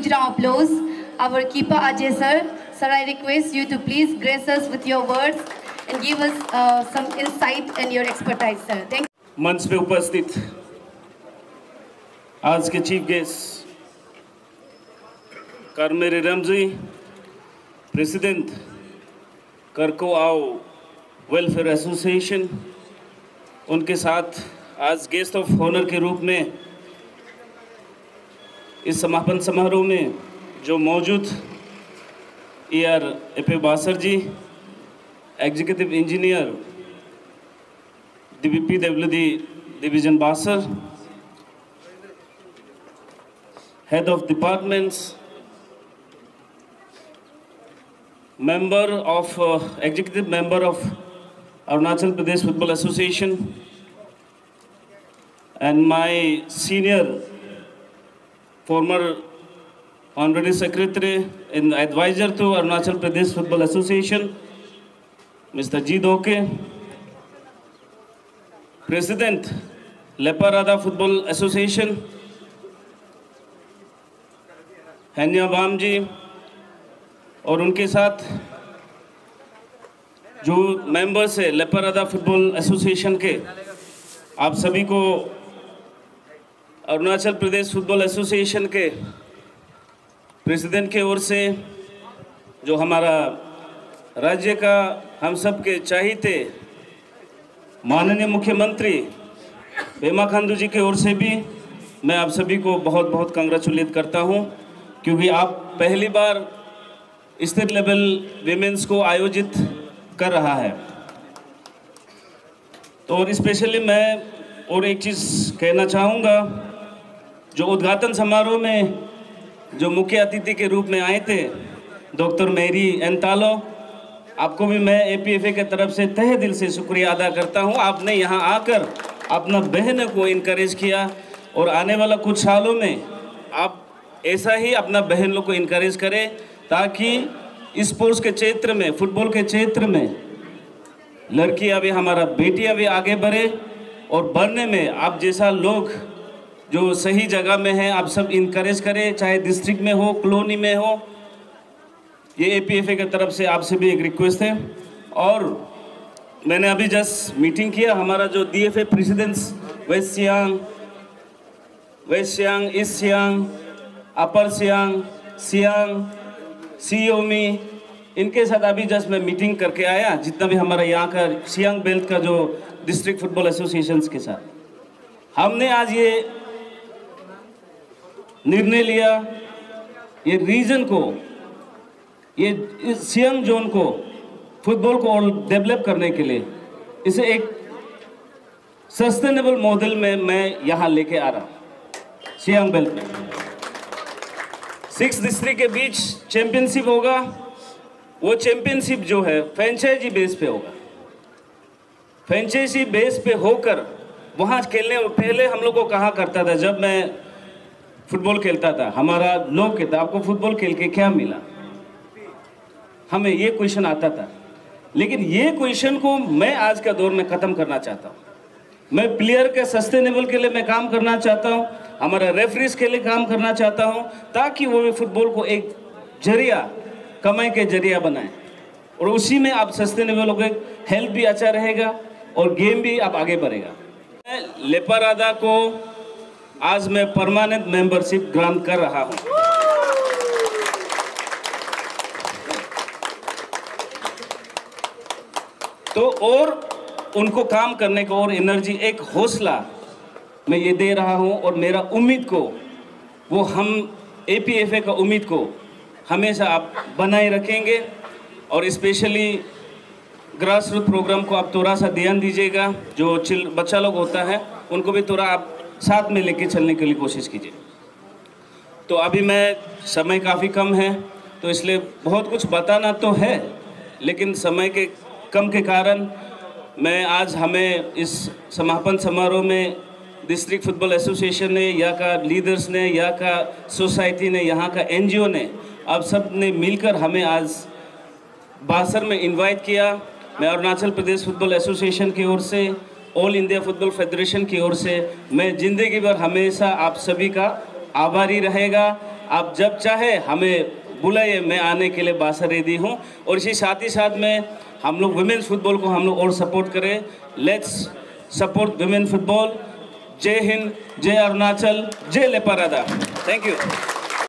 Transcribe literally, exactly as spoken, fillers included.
huge round of applause. Our keeper Ajay sir. Sir, I request you to please grace us with your words and give us uh, some insight and your expertise, sir. Thank you. मंच पे उपस्थित आज के chief guest करमेरे रमजी, president करको आओ welfare association, उनके साथ आज गेस्ट ऑफ ऑनर के रूप में इस समापन समारोह में जो मौजूद A R F A Basar ji, executive engineer D B P W D division Basar, head of departments, member of uh, executive member of Arunachal Pradesh Football Association, and my senior former honorary secretary and advisor to Arunachal Pradesh Football Association, Mister G. Doke, President Lepa Radha Football Association, Hanya Bam ji, और उनके साथ जो members है Lepa Radha football association के, आप सभी को Arunachal Pradesh football association के प्रेसिडेंट के ओर से, जो हमारा राज्य का हम सब के चाहते माननीय मुख्यमंत्री पेमा खांडू जी के ओर से भी मैं आप सभी को बहुत बहुत कांग्रेचुलेट करता हूं, क्योंकि आप पहली बार स्टेट लेवल विमेंस को आयोजित कर रहा है। तो और स्पेशली मैं और एक चीज़ कहना चाहूँगा, जो उद्घाटन समारोह में जो मुख्य अतिथि के रूप में आए थे डॉक्टर मेरी एंतालो, आपको भी मैं ए पी एफ ए के तरफ से तहे दिल से शुक्रिया अदा करता हूँ। आपने यहाँ आकर अपना बहन को इनकरेज किया और आने वाला कुछ सालों में आप ऐसा ही अपना बहन लोग को इनकरेज करें, ताकि स्पोर्ट्स के क्षेत्र में, फुटबॉल के क्षेत्र में लड़कियां भी, हमारा बेटियां भी आगे बढ़े और बढ़ने में आप जैसा लोग जो सही जगह में हैं आप सब इनकरेज करें, चाहे डिस्ट्रिक्ट में हो, कॉलोनी में हो। ये ए पी एफ ए की तरफ से आपसे भी एक रिक्वेस्ट है। और मैंने अभी जस्ट मीटिंग किया, हमारा जो D F A presidents west Siang, west Siang, east Siang, upper Siang, Siang, Shi Yomi, इनके साथ अभी जस्ट मैं मीटिंग करके आया, जितना भी हमारा यहाँ का सियांग बेल्ट का जो डिस्ट्रिक्ट फुटबॉल एसोसिएशंस के साथ हमने आज ये निर्णय लिया, ये रीजन को, ये सियांग जोन को, फुटबॉल को और डेवलप करने के लिए इसे एक सस्टेनेबल मॉडल में मैं यहाँ लेके आ रहा। सियांग बेल्ट में सिक्स डिस्ट्रिक्ट के बीच चैंपियनशिप होगा। वो चैंपियनशिप जो है फ्रेंचाइजी बेस पे होगा। फ्रेंचाइजी बेस पे होकर वहाँ खेलने, पहले हम लोग को कहा करता था, जब मैं फुटबॉल खेलता था, हमारा लोग कहता आपको फुटबॉल खेल के क्या मिला, हमें ये क्वेश्चन आता था। लेकिन ये क्वेश्चन को मैं आज का दौर में ख़त्म करना चाहता हूँ। मैं प्लेयर के सस्टेनेबल के लिए मैं काम करना चाहता हूँ, हमारा रेफरीज के लिए काम करना चाहता हूँ, ताकि वो भी फुटबॉल को एक जरिया, कमाई के जरिया बनाए और उसी में आप सस्टेनेबल हो गए, हेल्थ भी अच्छा रहेगा और गेम भी आप आगे बढ़ेगा। लेपा राधा को आज मैं परमानेंट मेंबरशिप ग्रांट कर रहा हूँ। तो और उनको काम करने को और एनर्जी, एक हौसला मैं ये दे रहा हूँ और मेरा उम्मीद को, वो हम ए पी एफ ए का उम्मीद को हमेशा आप बनाए रखेंगे और स्पेशली ग्रास रूट प्रोग्राम को आप थोड़ा सा ध्यान दीजिएगा। जो चिल बच्चा लोग होता है उनको भी थोड़ा आप साथ में लेके चलने के लिए कोशिश कीजिए। तो अभी मैं, समय काफ़ी कम है तो इसलिए बहुत कुछ बताना तो है, लेकिन समय के कम के कारण मैं आज हमें इस समापन समारोह में डिस्ट्रिक्ट फुटबॉल एसोसिएशन ने, यहाँ का लीडर्स ने, यहाँ का सोसाइटी ने, यहाँ का एन जी ओ ने, आप सब ने मिलकर हमें आज बासर में इनवाइट किया। मैं अरुणाचल प्रदेश फुटबॉल एसोसिएशन की ओर से, ऑल इंडिया फुटबॉल फेडरेशन की ओर से मैं ज़िंदगी भर हमेशा आप सभी का आभारी रहेगा। आप जब चाहे हमें बुलाइए, मैं आने के लिए बासा रेडी हूँ। और इसी साथ ही साथ में हम लोग वुमेन्स फुटबॉल को हम लोग और सपोर्ट करें। Let's support women football. जय हिंद, जय अरुणाचल, जय लेपारादा। Thank you.